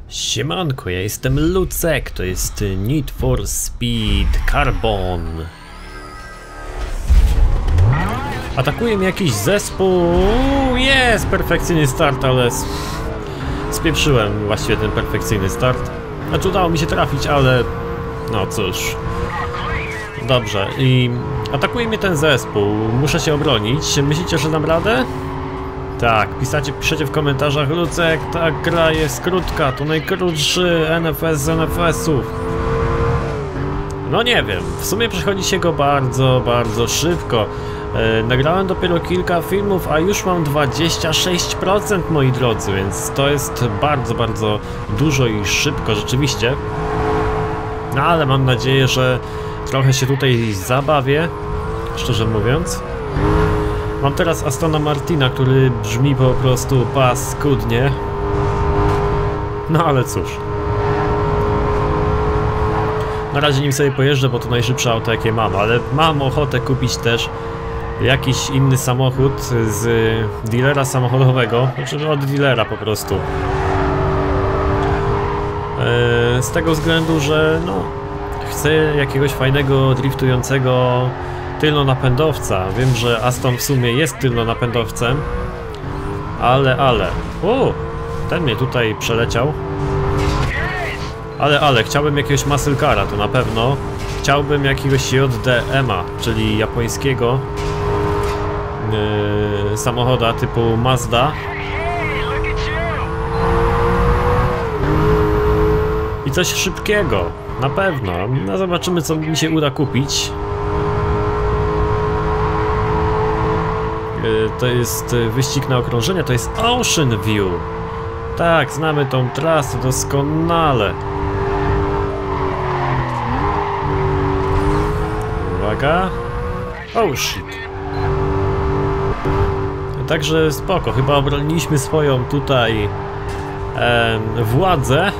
Siemanko, ja jestem Lucek, to jest Need for Speed Carbon. Atakuje mnie jakiś zespół. Jest perfekcyjny start, ale spieprzyłem właściwie ten perfekcyjny start. Znaczy udało mi się trafić, ale no cóż. Dobrze, i atakuje mnie ten zespół. Muszę się obronić. Myślicie, że dam radę? Tak, piszecie w komentarzach: Lucek, ta gra jest krótka, to najkrótszy NFS z NFS-ów. No nie wiem, w sumie przechodzi się go bardzo szybko. Nagrałem dopiero kilka filmów, a już mam 26%, moi drodzy, więc to jest bardzo dużo i szybko rzeczywiście. No ale mam nadzieję, że trochę się tutaj zabawię, szczerze mówiąc. Mam teraz Astona Martina, który brzmi po prostu paskudnie. No ale cóż. Na razie nim sobie pojeżdżę, bo to najszybsze auto jakie mam, ale mam ochotę kupić też jakiś inny samochód z dealera samochodowego, znaczy od dealera po prostu. Z tego względu, że no, chcę jakiegoś fajnego driftującego tylnonapędowca. Wiem, że Aston w sumie jest tylnonapędowcem, ale... O! Ten mnie tutaj przeleciał. Ale chciałbym jakiegoś muscle cara, to na pewno. Chciałbym jakiegoś JDM-a, czyli japońskiego samochoda typu Mazda. I coś szybkiego, na pewno. No zobaczymy, co mi się uda kupić. To jest wyścig na okrążenie, to jest Ocean View. Tak, znamy tą trasę doskonale. Uwaga. Oh shit. Także spoko, chyba obroniliśmy swoją tutaj władzę.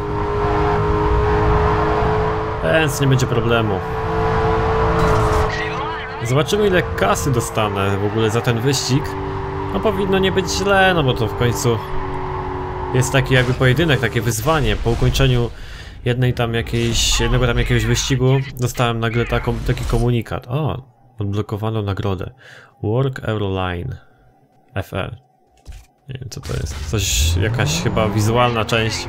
Więc nie będzie problemu. Zobaczymy, ile kasy dostanę w ogóle za ten wyścig. No powinno nie być źle, no bo to w końcu jest taki jakby pojedynek, takie wyzwanie. Po ukończeniu jednego tam jakiegoś wyścigu dostałem nagle taki komunikat. O, odblokowano nagrodę. Work Euroline FL. Nie wiem, co to jest. Coś, jakaś chyba wizualna część.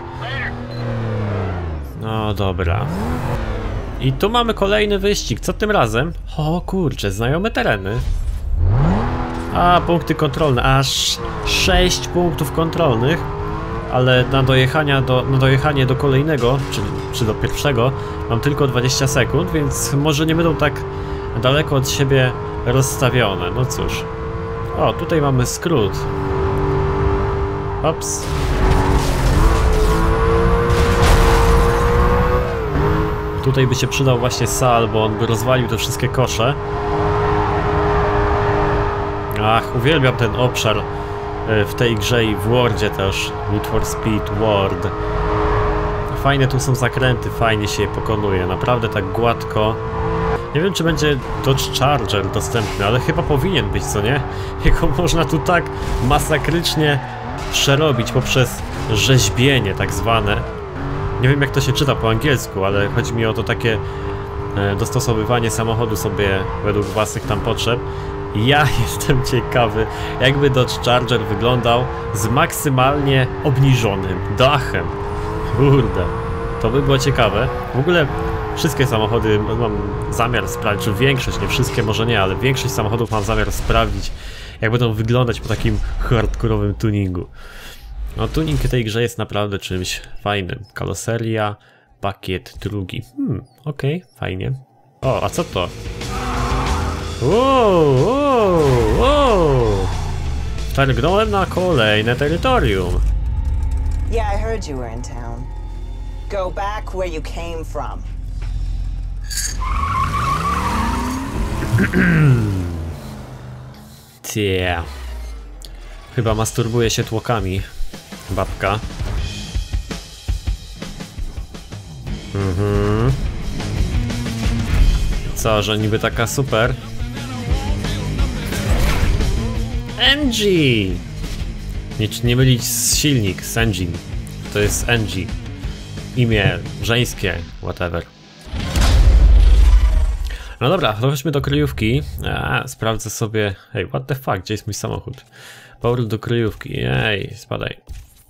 No dobra. I tu mamy kolejny wyścig. Co tym razem? O kurczę, znajome tereny. A, punkty kontrolne. Aż 6 punktów kontrolnych. Ale na dojechanie do kolejnego, czy do pierwszego, mam tylko 20 sekund, więc może nie będą tak daleko od siebie rozstawione. No cóż. O, tutaj mamy skrót. Ops. Tutaj by się przydał właśnie Sal, bo on by rozwalił te wszystkie kosze. Ach, uwielbiam ten obszar w tej grze i w Wordzie też. Need for Speed World. Fajne tu są zakręty, fajnie się je pokonuje, naprawdę tak gładko. Nie wiem, czy będzie Dodge Charger dostępny, ale chyba powinien być, co nie? Jego można tu tak masakrycznie przerobić poprzez rzeźbienie tak zwane. Nie wiem, jak to się czyta po angielsku, ale chodzi mi o to takie dostosowywanie samochodu sobie według własnych tam potrzeb. Ja jestem ciekawy, jakby Dodge Charger wyglądał z maksymalnie obniżonym dachem. Kurde, to by było ciekawe. W ogóle wszystkie samochody mam zamiar sprawdzić, czy większość, nie wszystkie może nie, ale większość samochodów mam zamiar sprawdzić, jak będą wyglądać po takim hardkorowym tuningu. No, tuning tej grze jest naprawdę czymś fajnym. Karoseria, pakiet drugi. Okej, fajnie. O, a co to? Wtargnąłem na kolejne terytorium. Yeah, I heard you were in town. Go back where you came from. Cie. Chyba masturbuje się tłokami. Babka. Co, że niby taka super? NG! Nie mylić z silnik, z engine. To jest NG. imię żeńskie, whatever. No dobra, chodźmy do kryjówki. Sprawdzę sobie... Hej, what the fuck, gdzie jest mój samochód? Powrót do kryjówki, jej, spadaj.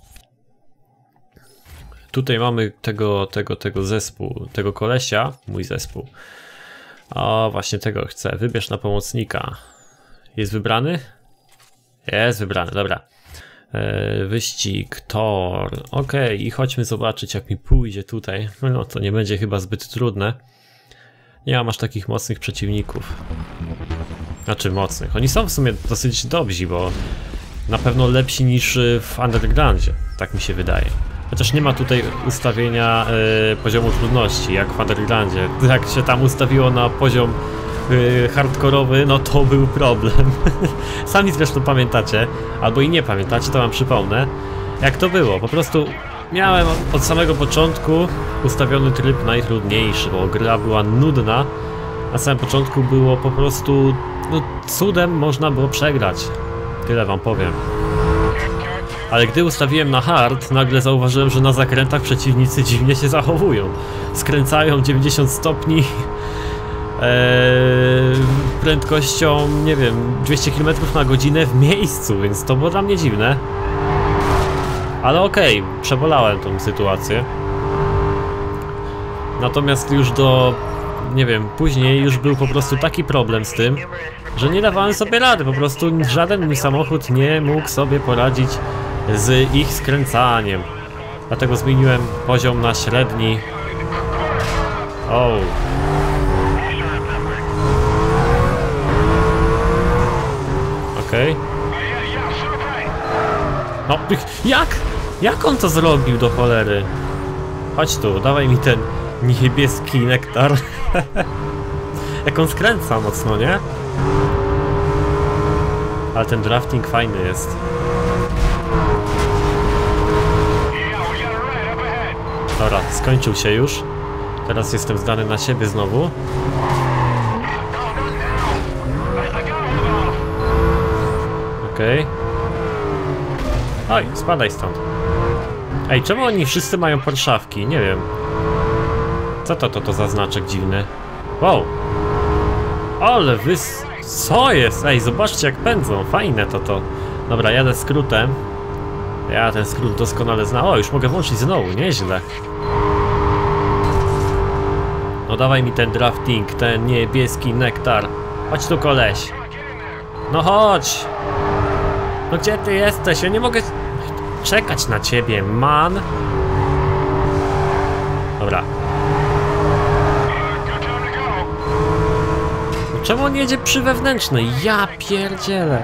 Tutaj mamy tego zespół, tego kolesia, mój zespół. O, właśnie tego chcę, wybierz na pomocnika. Jest wybrany? Jest wybrany, dobra. Wyścig, tor, okej, i chodźmy zobaczyć jak mi pójdzie tutaj. No to nie będzie chyba zbyt trudne. Nie mam aż takich mocnych przeciwników. Znaczy mocnych, oni są w sumie dosyć dobrzy, bo na pewno lepsi niż w Undergroundzie, tak mi się wydaje. Chociaż nie ma tutaj ustawienia poziomu trudności, jak w Undergroundzie. Jak się tam ustawiło na poziom hardkorowy, no to był problem. Sami zresztą pamiętacie, albo i nie pamiętacie, to wam przypomnę. Jak to było, po prostu miałem od samego początku ustawiony tryb najtrudniejszy, bo gra była nudna. Na samym początku było po prostu, no cudem można było przegrać. Tyle wam powiem. Ale gdy ustawiłem na hard, nagle zauważyłem, że na zakrętach przeciwnicy dziwnie się zachowują. Skręcają 90 stopni prędkością, nie wiem, 200 km na godzinę w miejscu, więc to było dla mnie dziwne. Ale okej, przebolałem tą sytuację. Natomiast już nie wiem, później już był po prostu taki problem z tym, że nie dawałem sobie rady, po prostu żaden mój samochód nie mógł sobie poradzić z ich skręcaniem. Dlatego zmieniłem poziom na średni. O. Okej. No, jak on to zrobił do cholery? Chodź tu, dawaj mi ten niebieski nektar. Jak on skręca mocno, nie? Ale ten drafting fajny jest. Dobra, skończył się już. Teraz jestem zdany na siebie znowu. Okej. Oj, spadaj stąd. Ej, czemu oni wszyscy mają porszawki? Nie wiem. Co to za znaczek dziwny? Wow. Ale co jest? Ej, zobaczcie jak pędzą. Fajne to. Dobra, jadę skrótem. Ja ten skrót doskonale znam. O, już mogę włączyć znowu, nieźle. No dawaj mi ten drafting, ten niebieski nektar. Chodź tu koleś. No chodź. No gdzie ty jesteś? Ja nie mogę czekać na ciebie, man. Dobra. No czemu on jedzie przy wewnętrznej? Ja pierdzielę.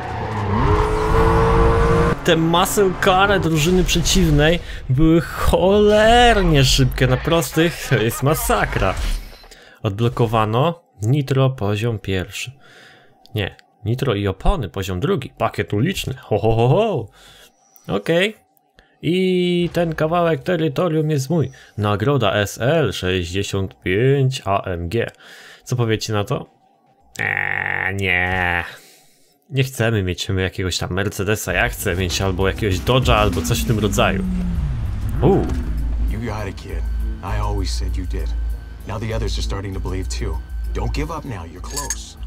Te muscle car drużyny przeciwnej były cholernie szybkie na prostych. To jest masakra. Odblokowano nitro poziom pierwszy. Nie, nitro i opony poziom drugi. Pakiet uliczny. Ho ho ho ho. Okej. I ten kawałek terytorium jest mój. Nagroda SL 65 AMG. Co powiecie na to? Nie. Nie chcemy mieć jakiegoś tam Mercedesa, ja chcę mieć albo jakiegoś Dodge'a, albo coś w tym rodzaju. You got it, kid. I always said you did. Now the others are starting to believe too. Don't give up now, you're close.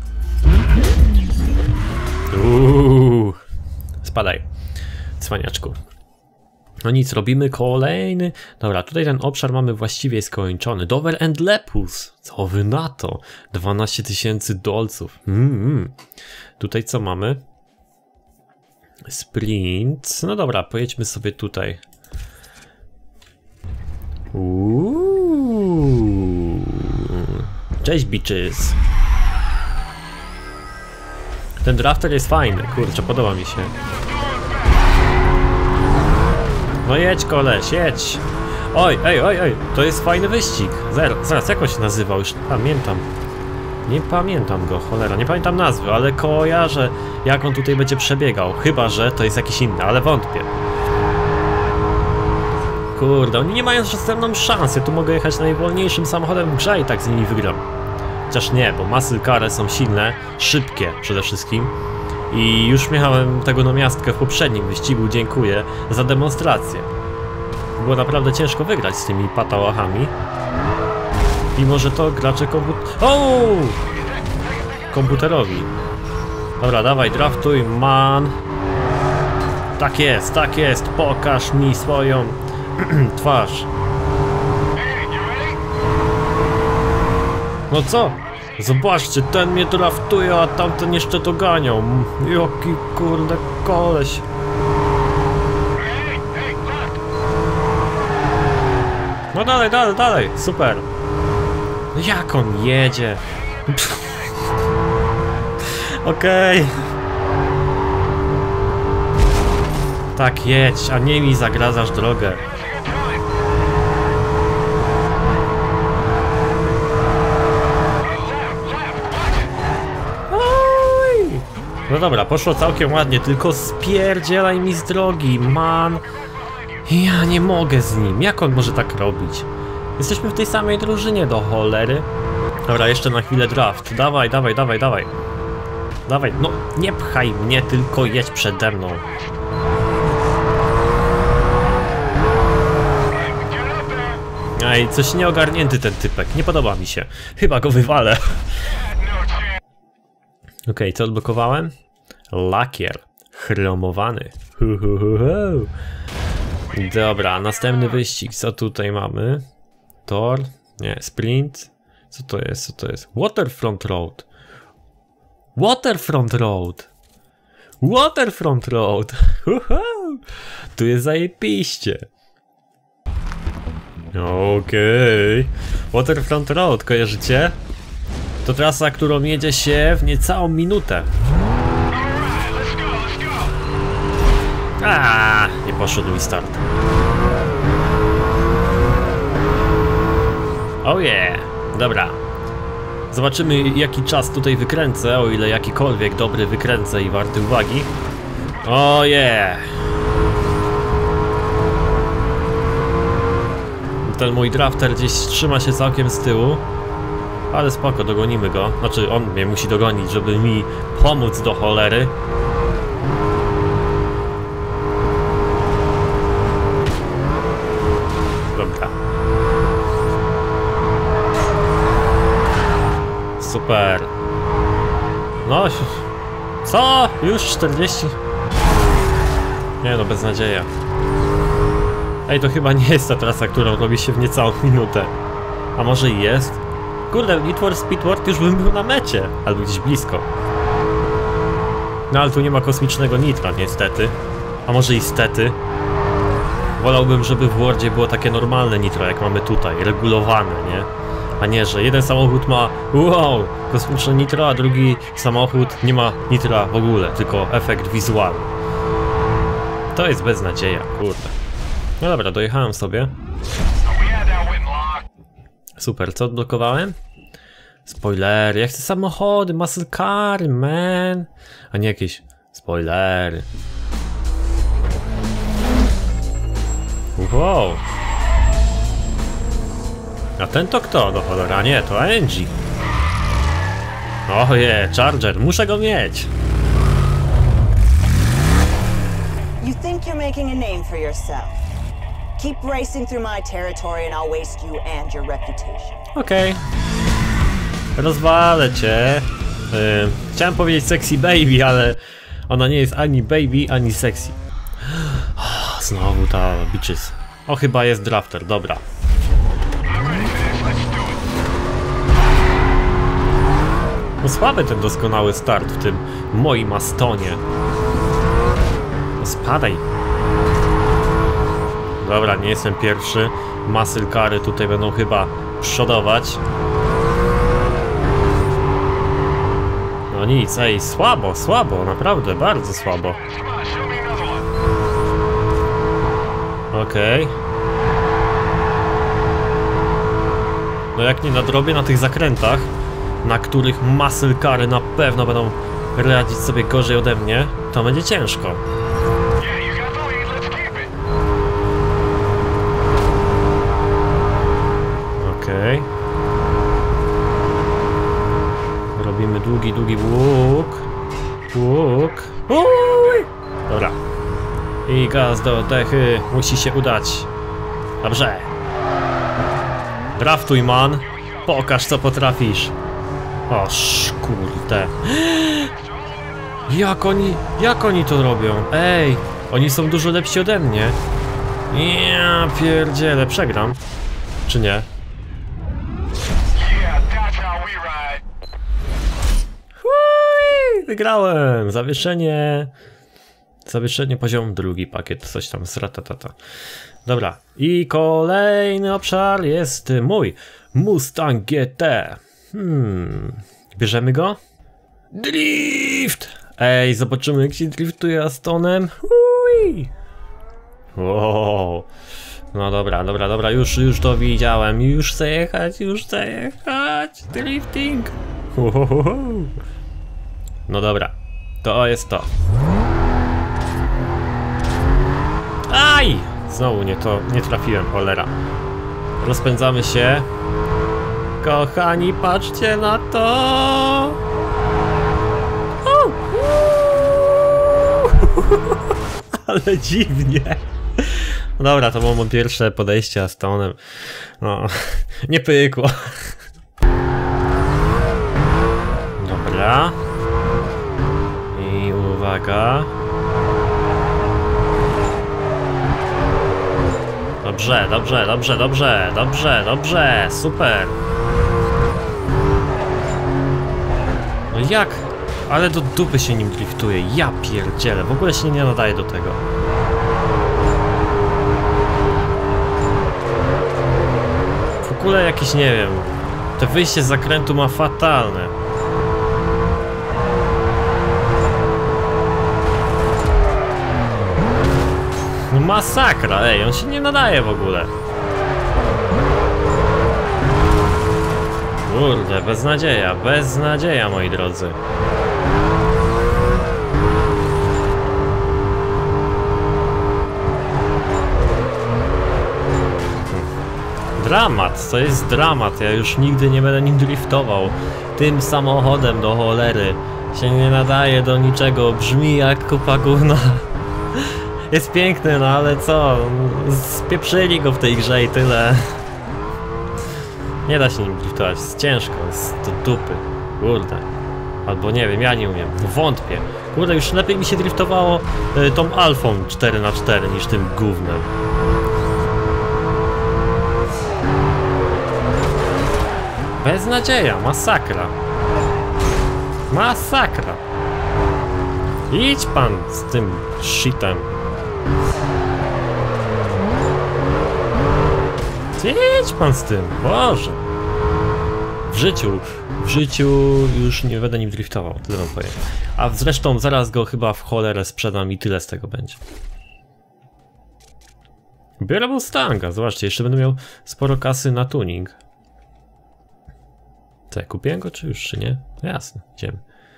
Spadaj, cwaniaczku. No nic, robimy kolejny. Dobra, tutaj ten obszar mamy właściwie skończony. Dover and Lepus. Co wy na to? 12 000 dolców. Tutaj co mamy? Sprint. No dobra, pojedźmy sobie tutaj. Cześć bitches. Ten drafter jest fajny, kurczę, podoba mi się. No jedź koleś, jedź. Oj, to jest fajny wyścig. Zaraz, jak on się nazywał? Już nie pamiętam. Nie pamiętam go, cholera, nie pamiętam nazwy, ale kojarzę jak on tutaj będzie przebiegał. Chyba że to jest jakiś inny, ale wątpię. Kurde, oni nie mają ze mną szansy. Tu mogę jechać najwolniejszym samochodem w grze i tak z nimi wygram. Chociaż nie, bo muscle car są silne, szybkie przede wszystkim. I już miałem tego namiastkę w poprzednim wyścigu, dziękuję za demonstrację. było naprawdę ciężko wygrać z tymi patałachami. Mimo, że to gracze komputerowi. Dobra, dawaj, draftuj, man. Tak jest, pokaż mi swoją twarz. No co? Zobaczcie, ten mnie draftuje, a tamten jeszcze doganiał. Jaki kurde koleś. No dalej, super. Jak on jedzie? Okej. Tak, jedź, a nie mi zagradzasz drogę. Oj. No dobra, poszło całkiem ładnie, tylko spierdzielaj mi z drogi, man. Ja nie mogę z nim, jak on może tak robić? Jesteśmy w tej samej drużynie, do cholery. Dobra, jeszcze na chwilę draft. Dawaj. Dawaj, no nie pchaj mnie, tylko jedź przede mną. Ej, coś nieogarnięty ten typek, nie podoba mi się. Chyba go wywalę. Okej, co odblokowałem? Lakier. Chromowany. Dobra, następny wyścig. Co tutaj mamy? Tor? Nie, sprint. Co to jest? Waterfront Road. Waterfront Road. Tu jest zajebiście. Okej. Waterfront Road, kojarzycie? To trasa, którą jedzie się w niecałą minutę. Nie poszedł mi start. Oh yeah. Dobra. Zobaczymy, jaki czas tutaj wykręcę, o ile jakikolwiek dobry wykręcę i warty uwagi. Oh yeah. Ten mój drafter gdzieś trzyma się całkiem z tyłu. Ale spoko, dogonimy go. Znaczy, on mnie musi dogonić, żeby mi pomóc do cholery. Dobra. Super. No, co? Już 40? Nie no, beznadzieja. Ej, to chyba nie jest ta trasa, którą robi się w niecałą minutę. A może i jest? Kurde, Need for Speed World już bym był na mecie. Albo gdzieś blisko. No ale tu nie ma kosmicznego nitra, niestety. A może i stety. Wolałbym, żeby w Wordzie było takie normalne nitro, jak mamy tutaj. Regulowane, nie? A nie, że jeden samochód ma wow, kosmiczne nitro, a drugi samochód nie ma nitra w ogóle, tylko efekt wizualny. To jest beznadzieja, kurde. No dobra, dojechałem sobie. Super, co odblokowałem? Spoilery, ja chcę samochody, muscle car, man. A nie jakieś spoilery. Wow. A ten to kto? Do cholera, nie, to Angie. Oje, Charger, muszę go mieć. You think you're making a name for yourself. Keep racing through my territory and I'll waste you and your reputation. Okej. Rozwalę cię. Chciałem powiedzieć sexy baby, ale ona nie jest ani baby, ani sexy. Znowu ta bitches. O, chyba jest drafter, dobra. No słaby ten doskonały start w tym moim Astonie. No spadaj. Dobra, nie jestem pierwszy. Muscle cary tutaj będą chyba przodować. No nic, ej, słabo, naprawdę, bardzo słabo. Okej. No jak nie nadrobię na tych zakrętach, na których muscle cary na pewno będą radzić sobie gorzej ode mnie, to będzie ciężko. Okej. Robimy długi łuk. Uj! Dobra. I gaz do dechy, musi się udać. Dobrze. Draftuj, man. Pokaż, co potrafisz. O, kurde. Jak oni to robią? Ej, oni są dużo lepsi ode mnie. Ja pierdzielę, przegram. Czy nie? Hui, wygrałem! Zawieszenie poziom 2, pakiet, coś tam, sratatata. Dobra, i kolejny obszar jest mój. Mustang GT. Bierzemy go? Drift! Ej, zobaczymy, jak się driftuje Astonem. Hui! Wow. No dobra, już to widziałem. Już chcę jechać. Drifting. No dobra, to jest to. Aj! Znowu nie trafiłem, cholera. Rozpędzamy się. Kochani, patrzcie na to! Ale dziwnie. Dobra, to było pierwsze podejście Astonem. No, nie pykło. Dobra. I uwaga. Dobrze, super. No jak? Ale do dupy się nim driftuje, ja pierdzielę, w ogóle się nie nadaje do tego. W ogóle jakieś, nie wiem, to wyjście z zakrętu ma fatalne. No masakra, ej, on się nie nadaje w ogóle. Kurde, beznadzieja, moi drodzy. Dramat, to jest dramat, ja już nigdy nie będę nim driftował. Tym samochodem do cholery. Się nie nadaje do niczego, brzmi jak kupa gówna. Jest piękny, no ale co? Spieprzyli go w tej grze i tyle. Nie da się nim driftować, jest ciężko, jest do dupy. Kurde. Albo nie wiem, ja nie umiem, wątpię. Kurde, już lepiej mi się driftowało tą Alfą 4x4 niż tym gównem. Beznadzieja, masakra. Masakra. Idź pan z tym shitem. Idź pan z tym, Boże. W życiu już nie będę nim driftował, tyle wam powiem. A zresztą zaraz go chyba w cholerę sprzedam i tyle z tego będzie. Biorę Mustanga, zobaczcie, jeszcze będę miał sporo kasy na tuning. Co, kupiłem go czy nie? Jasne, idziemy.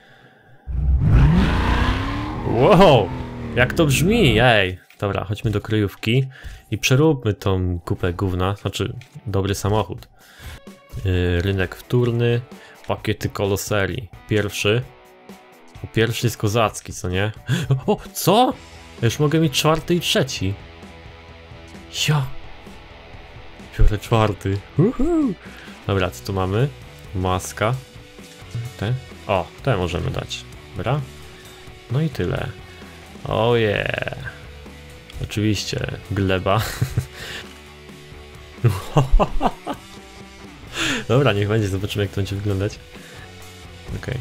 Wow, jak to brzmi, ej. Dobra, chodźmy do kryjówki i przeróbmy tą kupę gówna, znaczy dobry samochód. Rynek wtórny, pakiety koloserii. Pierwszy jest kozacki, co nie? O, co? Ja już mogę mieć 4. i 3. Ja. Biorę 4. Dobra, co tu mamy? Maska. Te? O, te możemy dać. Dobra. No i tyle. Oh yeah. Oczywiście, gleba. Dobra, niech będzie, zobaczymy, jak to będzie wyglądać. Okej.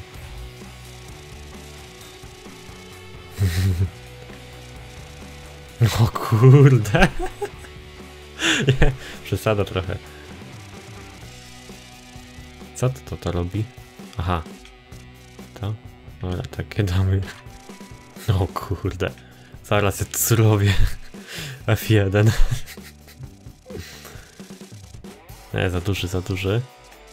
O kurde. Nie, przesada trochę. Co to robi? Aha. To? Dobra, takie damy. O kurde. Zaraz ja zrobię. F1. Nie, za duży.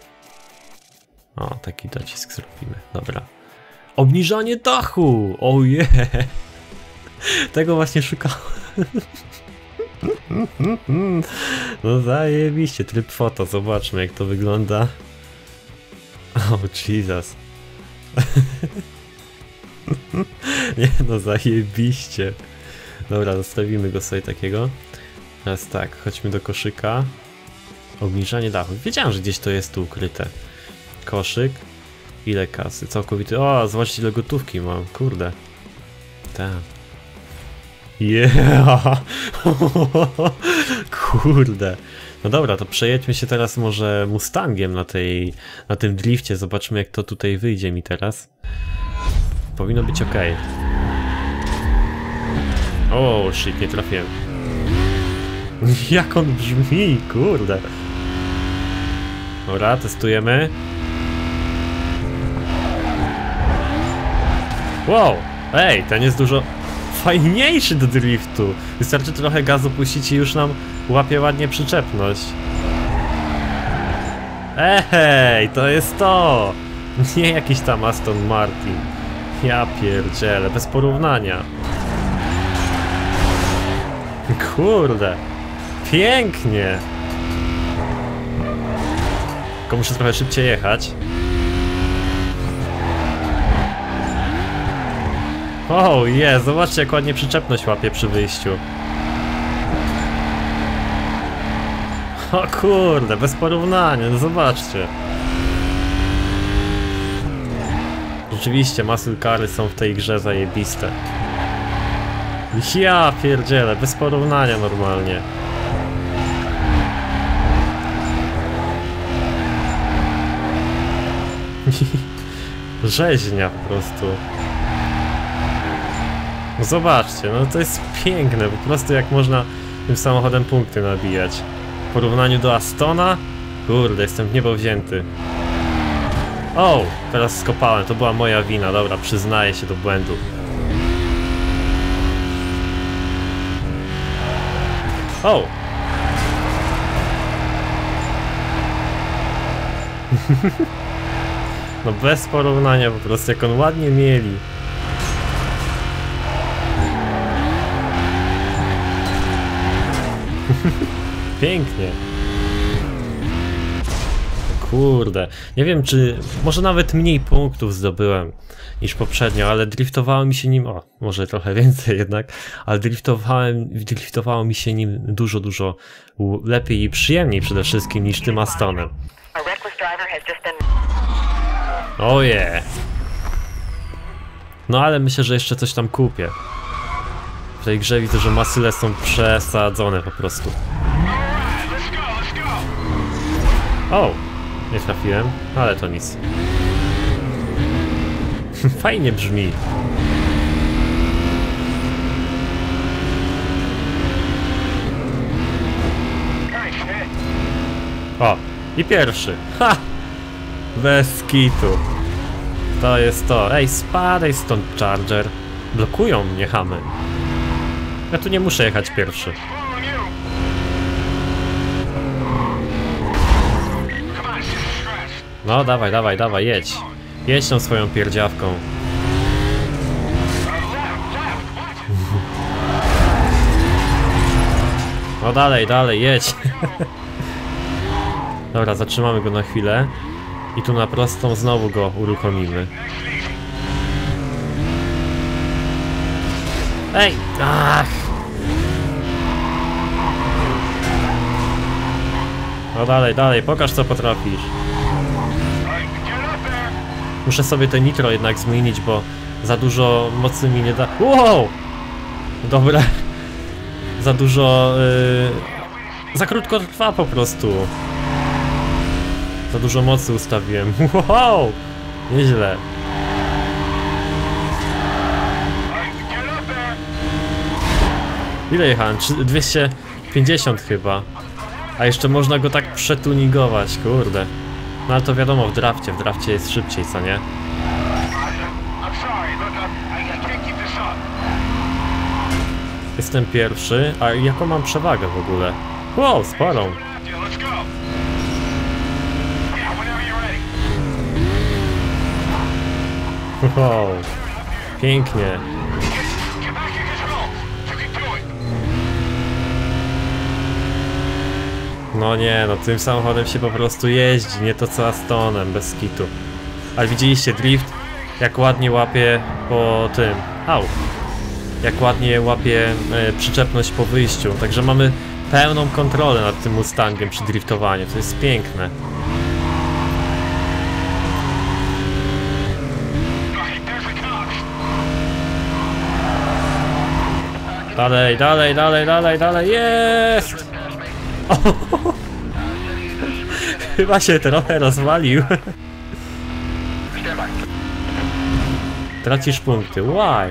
O, taki docisk zrobimy. Dobra. Obniżanie dachu! Ojej! Tego właśnie szukałem. No zajebiście, tryb foto, zobaczmy jak to wygląda. O Jesus. Nie no, zajebiście. Dobra, zostawimy go sobie takiego. Teraz tak, chodźmy do koszyka. Obniżanie dachu. Wiedziałem, że gdzieś to jest tu ukryte. Koszyk. Ile kasy? Całkowity. O, zobaczcie ile gotówki mam. Kurde. Tak. Yeah! Kurde. No dobra, to przejedźmy się teraz może Mustangiem na tym drifcie. Zobaczmy jak to tutaj wyjdzie mi teraz. Powinno być ok. O, shit, nie trafiłem. Jak on brzmi, kurde. Dobra, testujemy. Wow, ej, ten jest dużo fajniejszy do driftu. Wystarczy trochę gazu puścić i już nam łapie ładnie przyczepność. Ej, to jest to! Nie jakiś tam Aston Martin. Ja pierdzielę, bez porównania. Kurde, pięknie. Tylko muszę trochę szybciej jechać. O, jest, zobaczcie jak ładnie przyczepność łapie przy wyjściu. O kurde, bez porównania, no zobaczcie. Rzeczywiście, muscle cary są w tej grze zajebiste. Ja pierdzielę, bez porównania normalnie. Rzeźnia po prostu. No zobaczcie, no to jest piękne, po prostu jak można tym samochodem punkty nabijać. W porównaniu do Astona, kurde, jestem w niebo wzięty. O, teraz skopałem, to była moja wina, dobra, przyznaję się do błędu. O! No bez porównania po prostu, jak on ładnie mieli. Pięknie. Kurde, nie wiem czy... może nawet mniej punktów zdobyłem niż poprzednio, ale driftowało mi się nim... o, może trochę więcej jednak, ale driftowało mi się nim dużo lepiej i przyjemniej przede wszystkim niż tym Astonem. Oje. No ale myślę, że jeszcze coś tam kupię. W tej grze widzę, że masyle są przesadzone po prostu. O! Nie trafiłem, ale to nic. Fajnie brzmi. O! I pierwszy. Ha! Bez kitu. To jest to. Ej, spadaj stąd, Charger. Blokują mnie chamy. Ja tu nie muszę jechać pierwszy. No dawaj, jedź. Jedź tą swoją pierdziawką. No dalej, jedź. Dobra, zatrzymamy go na chwilę. I tu na prostą znowu go uruchomimy. Ej! Ach! No dalej, pokaż co potrafisz. Muszę sobie te nitro jednak zmienić, bo za dużo mocy mi nie da... Wow! Dobra. Za dużo... za krótko trwa po prostu. Za dużo mocy ustawiłem. Wow! Nieźle. Ile jechałem? 250 chyba. A jeszcze można go tak przetunigować, kurde. No ale to wiadomo, w drafcie jest szybciej, co nie? Jestem pierwszy, a jaką mam przewagę w ogóle? Wow, sporą. Wow, pięknie. No nie, no tym samochodem się po prostu jeździ, nie to co Astonem, bez kitu. Ale widzieliście drift? Jak ładnie łapie po tym... Au! Jak ładnie łapie przyczepność po wyjściu. Także mamy pełną kontrolę nad tym Mustangiem przy driftowaniu. To jest piękne. Dalej, dalej, dalej, dalej, dalej, jest! Chyba się trochę rozwalił. Tracisz punkty, why?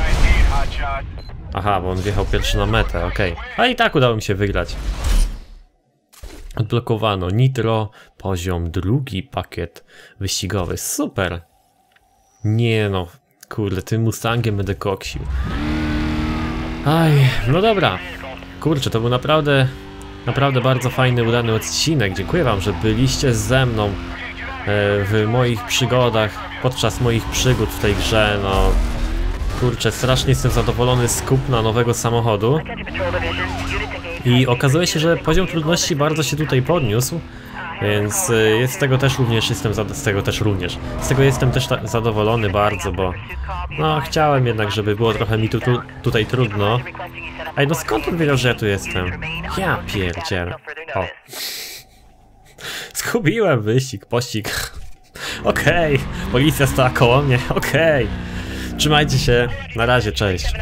Aha, bo on wjechał pierwszy na metę, okej. A i tak udało mi się wygrać. Odblokowano Nitro, poziom 2, pakiet wyścigowy, super. Nie no, kurde, tym Mustangiem będę koksił. Aj, no dobra. Kurczę, to był naprawdę bardzo fajny, udany odcinek. Dziękuję wam, że byliście ze mną w moich przygodach, podczas moich przygód w tej grze, no. Kurczę, strasznie jestem zadowolony z kupna nowego samochodu. I okazuje się, że poziom trudności bardzo się tutaj podniósł. Więc z tego jestem też zadowolony bardzo, bo no chciałem jednak, żeby było trochę mi tutaj trudno. Ej, no skąd on wiedział, że ja tu jestem? Ja pierdzielę. O. Zgubiłem wyścig, pościg. Okej, policja stała koło mnie, okej. Trzymajcie się, na razie, cześć.